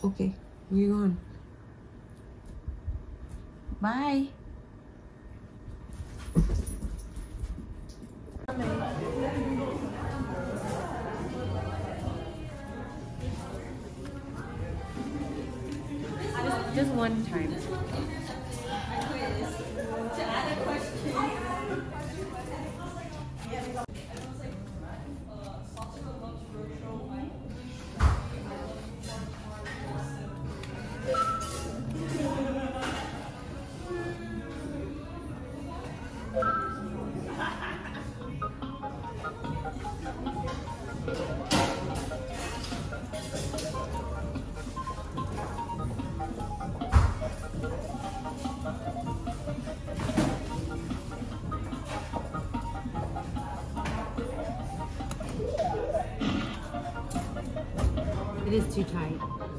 Okay, where you going? Bye. Just one time. To add a question. It is too tight.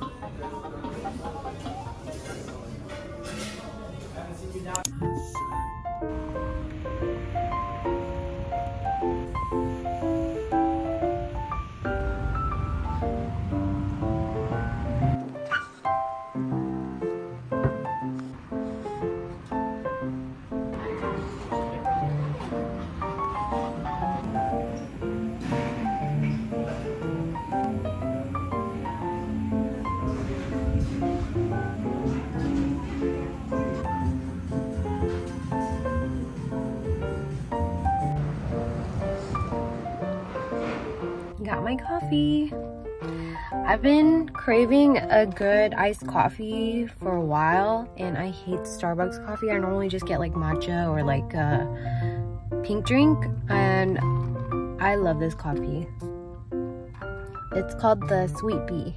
Got my coffee. I've been craving a good iced coffee for a while, and I hate Starbucks coffee. I normally just get like matcha or like a pink drink, and I love this coffee. It's called the Sweet Pea.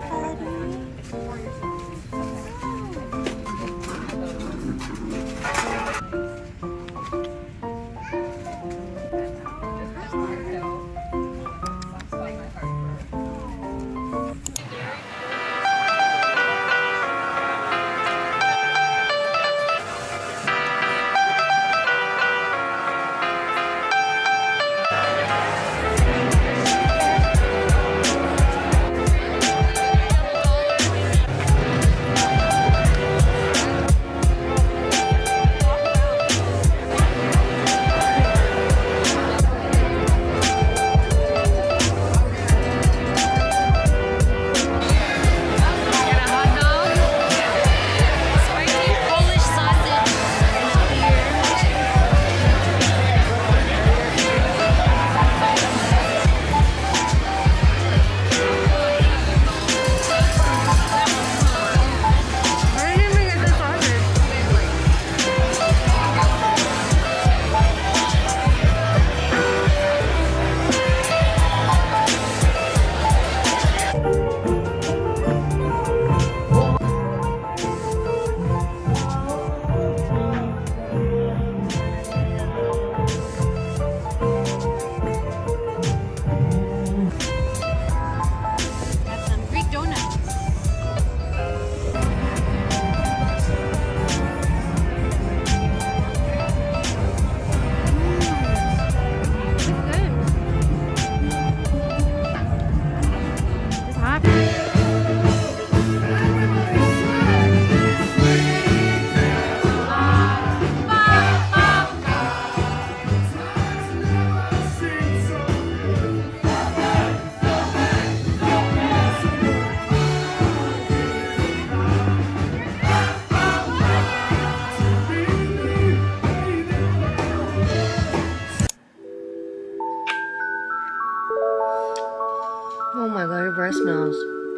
Oh my god, your breath smells.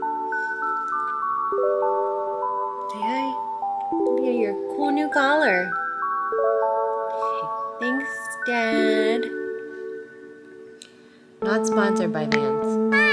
Say hi. Look at your cool new collar. Thanks, Dad. Not sponsored by Vans.